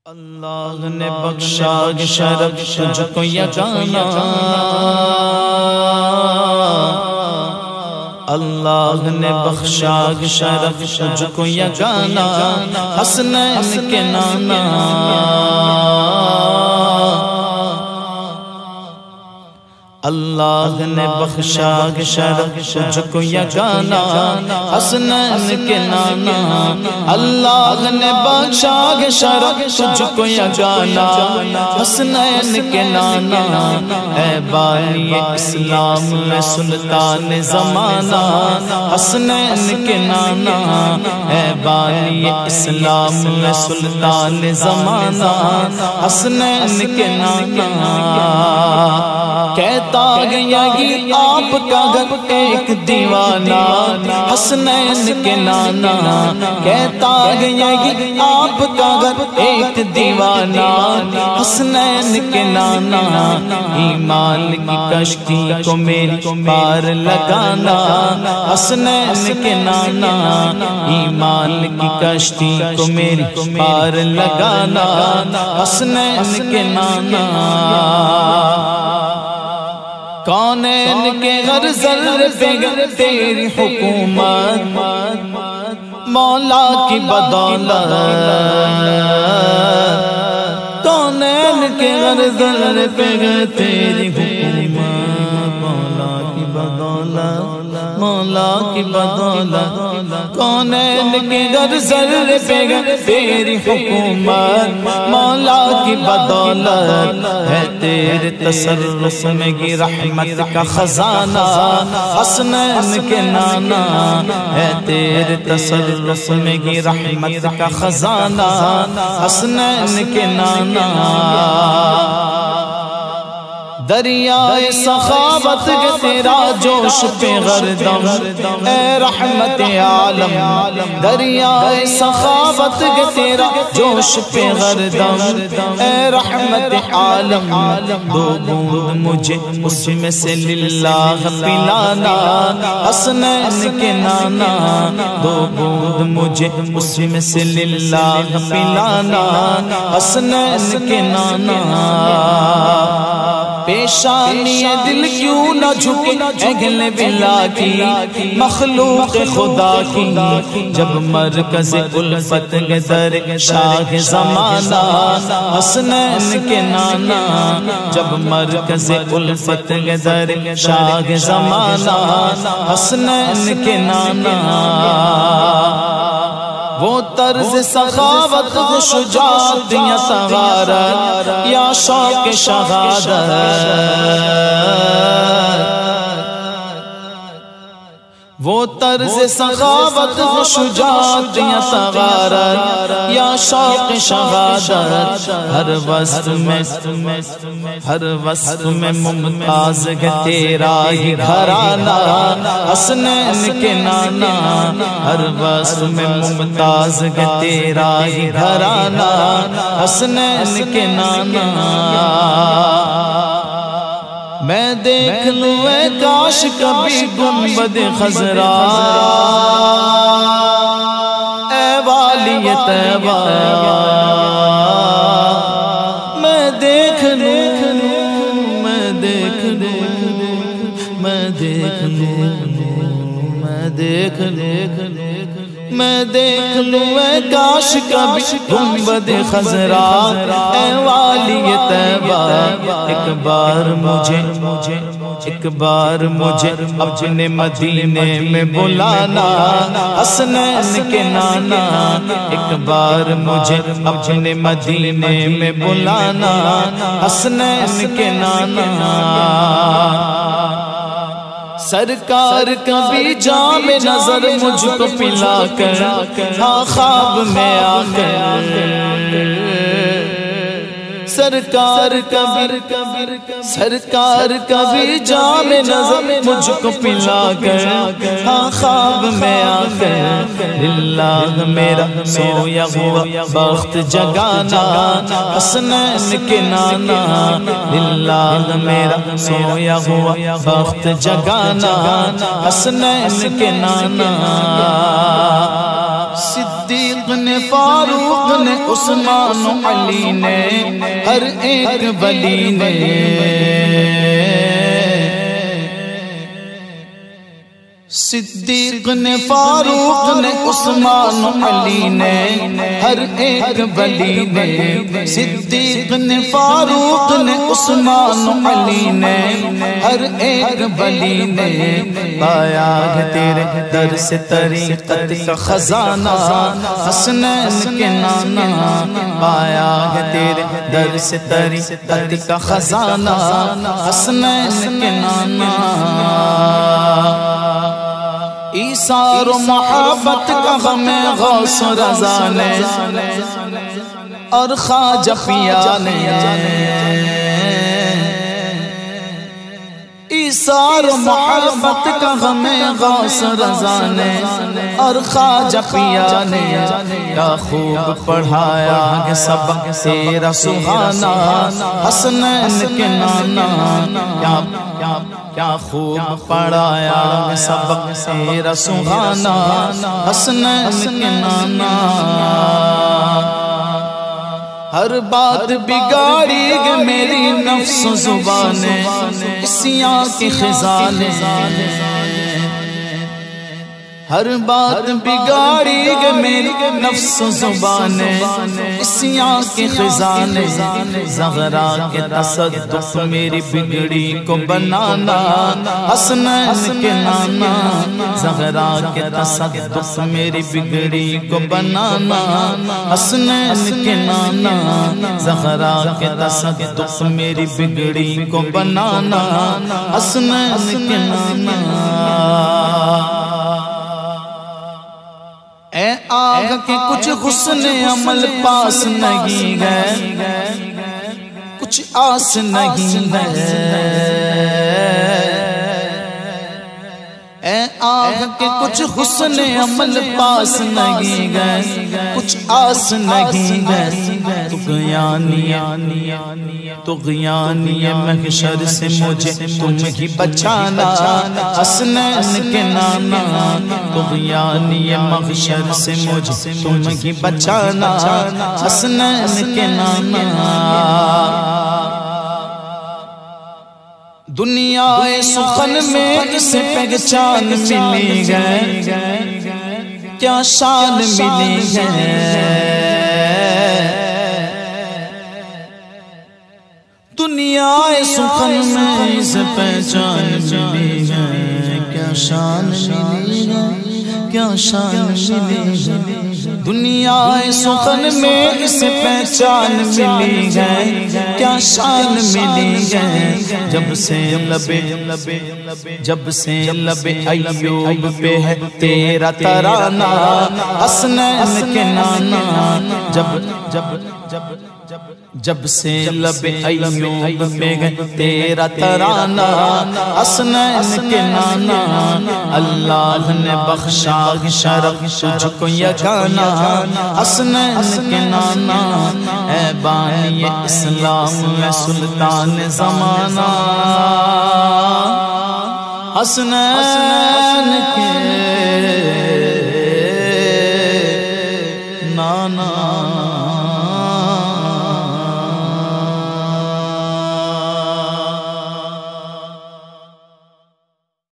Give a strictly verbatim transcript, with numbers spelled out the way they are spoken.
اللہ نے بخشا شرف تجھ کو یگانا، اللہ نے بخشا شرف تجھ کو یگانا، حسنین کے نانا اللہ نے بخشا شرف تجھ کو یگانا، حسنین کے نانا اللہ نے بخشا شرف تجھ کو یگانا، حسنین کے نانا اے بانی اسلام میں سلطان زمانہ، حسنین کے نانا اے بانی اسلام میں سلطان زمانہ، حسنین کے نانا کہتا گیا یہ آپ کا گھر ایک دیوانہ، حسنین کے نانا کہتا گیا یہ آپ کا گھر ایک دیوانہ، حسنین کے نانا ایمان کی کشتی کو میری پار لگانا، حسنین کے نانا ایمان کی کشتی کو میری پار لگانا، حسنین کے نانا کونین کے ہر ذرے پہ تیری حکومت، مولا کی بدولت، کونین کے ہر ذرے پہ تیری حکومت، مولا کی بدولت، مولا کی بدولت، کونین کے ہر ذرے پہ تیری حکومت، مولا کی بدولت ہے تیرے تصرف میں کی رحمت کا خزانہ، حسنین کے نانا ہے تیرے تصرف میں کی رحمت کا خزانہ، حسنین کے نانا دریائے سخاوت کے تیرا جوش پہ غردم اے رحمت عالم، دریائے سخاوت کے تیرا جوش پہ غردم اے رحمت عالم، دو بوند مجھے اس میں سے للہ پلانا، حسنین کے نانا دو بوند مجھے اس میں سے للہ پلانا، حسنین کے نانا پیشانی دل کیوں نہ جھکے اگل بلا کی مخلوق خدا کی، جب مرکز الفت کے در شاہ زمانہ، حسنین کے نانا جب مرکز الفت کے در شاہ زمانہ، حسنین کے نانا وہ طرز سخاوت و شجاعت یا طہارت یا شوق شہادت، وہ طرز سخاوت و شجاعت یا طہارت یا شوق شہادت، ہر وصف میں ہر وصف میں ممتاز ہے تیرا ہی گھرانہ، حسنین کے نانا ہر وصف میں ممتاز ہے تیرا ہی گھرانہ، حسنین کے نانا میں دیکھ لوں اے کاش کبھی گنبد خضرا اے والی طیبہ، میں دیکھ لوں میں دیکھ لوں میں دیکھ لوں میں دیکھ لوں میں دیکھ لوں اے کاش کبھی گنبد خضرا اے والی طیبہ، ایک بار مجھے ایک بار مجھے اپنے مدینے میں بلانا، حسنین کے نانا ایک بار مجھے اپنے مدینے میں بلانا، حسنین کے نانا سرکار کبھی جام نظر مجھ کو پلا کر ہاں خواب میں آ کر، سرکار کبھی سرکار کبھی جام نظر مجھ کو پلا کر ہاں خواب میں آ کر، اللہ میرا سویا ہوا بخت جگانا، حسنین کے نانا اللہ میرا سویا ہوا بخت جگانا، حسنین کے نانا صدیق نے فاروق نے، عثمان و علی نے، ہر ایک ولی نے، صدیق نے، فاروق نے، عثمان و علی نے، ہر ایک ولی نے، صدیق نے، فاروق نے، عثمان و علی نے، ہر ایک ولی نے، پایا ہے تیرے در سے طریقت کا خزانہ، حسنین کے نانا، پایا ہے تیرے در سے طریقت کا خزانہ، حسنین کے نانا، ایثار و محبت کا غم غوث و رضا نے، اور خواجہ پیا نے، ایثار و محبت کا غم غوث و رضا نے، اور خواجہ پیا نے، کیا خوب پڑھایا ہے سبق تیرا سبحانہ، حسنین کے نانا، کیا کیا خوب پڑھایا ہے سبق تیرا سبحانہ، حسنین کے نانا، ہر بات بگاڑی گے میری نفس و زبان، اسیاں کی خزانے، ہر بات بگاڑی گے میری نفس و زبان، اسیاں کی خزانے، زغرا کے تصدق میری بگڑی کو بنانا، حسنین کے نانا، زغرا کے تصدق میری بگڑی کو بنانا، حسنین کے نانا، زغرا کے تصدق میری بگڑی کو بنانا، حسنین کے نانا، اے آگ کے کچھ حسن عمل پاس نہیں گئے، کچھ آس نہیں گئے، اے آگ کے کچھ حسن عمل پاس نہیں گئے، کچھ آس نہیں گئے، طغیانی طغیانی محشر سے مجھے تم ہی بچانا، حسنین کے نانا، طغیانی محشر سے مجھے تم ہی بچانا، حسنین کے نانا، دنیا سخن میں اسے پہچان ملی گئے، کیا شان ملی گئے، دنیا سخن میں اسے پہچان ملی گئے، کیا شان ملی گئے، کیا شان ملی گئے، دنیا سخن میں اسے پہچان ملی گئے، کیا شان ملی گئے، جب سے لبے جب سے لبے ایوب پہ ہے تیرا ترانہ، حسنین کے نانا، جب جب جب جب سے لب ایوب پہ گئے تیرا ترانہ، حسنین کے نانا، اللہ نے بخشا شرف تجھ کو یگانا، حسنین کے نانا، اے بانی اسلام میں سلطان زمانہ، حسنین کے